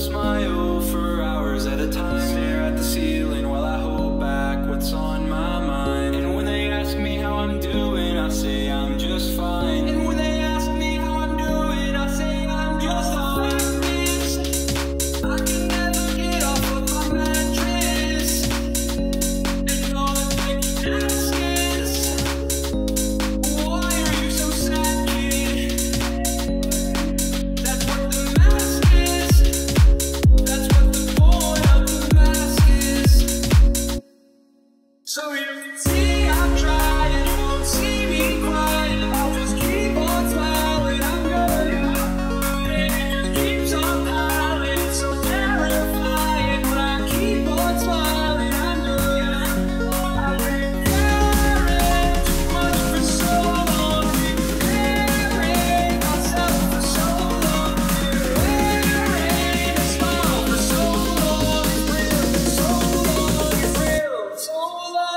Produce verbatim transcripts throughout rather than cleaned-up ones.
smile for hours at a time. Stare at the ceiling while I hold back what's on my mind. And when they ask me how I'm doing, I say I'm just fine. And when they ask me how I'm doing, I say I'm just fine. I can never get off of my mattress. And all the things ask is, why are you so sad, kid? That's what the mask is. That's what the point of the mask is. So you can see I'm trying, you won't see me crying. I'll just keep on smiling, I'm good. And it just keeps on piling, it's so terrifying. But I keep on smiling, I'm good. I've been caring too much for so long. Been preparing myself for so long. Been wearing a smile for so long. It's real, so long, it's real, so long, it's real.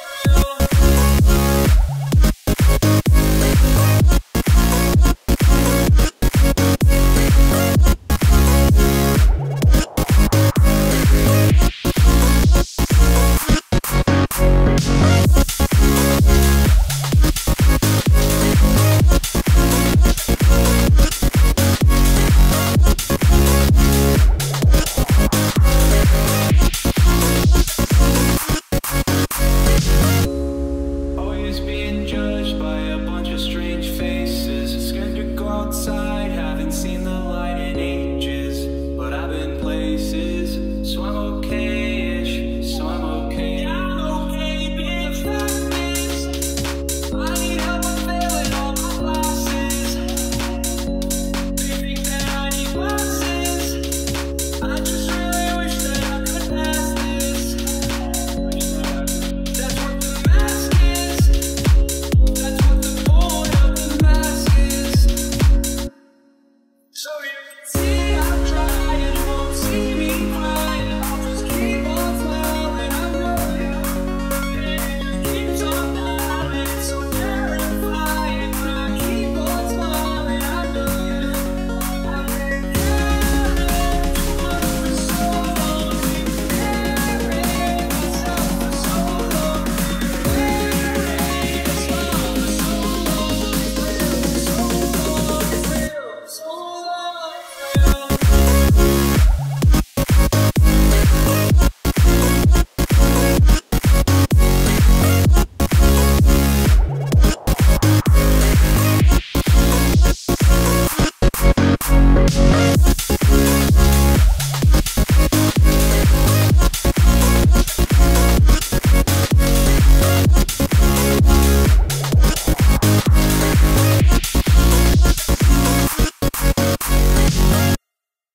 Always being judged by a bunch of strange faces. Scared to go outside, haven't seen the light in ages. But I've been places, so I'm okay-ish, so I'm okay. Yeah, I'm okay being famous. I need help with failing all my classes. They think that I need glasses. I just really wish that I could pass this. That's what the mask is. That's what the point of the mask is. So you can see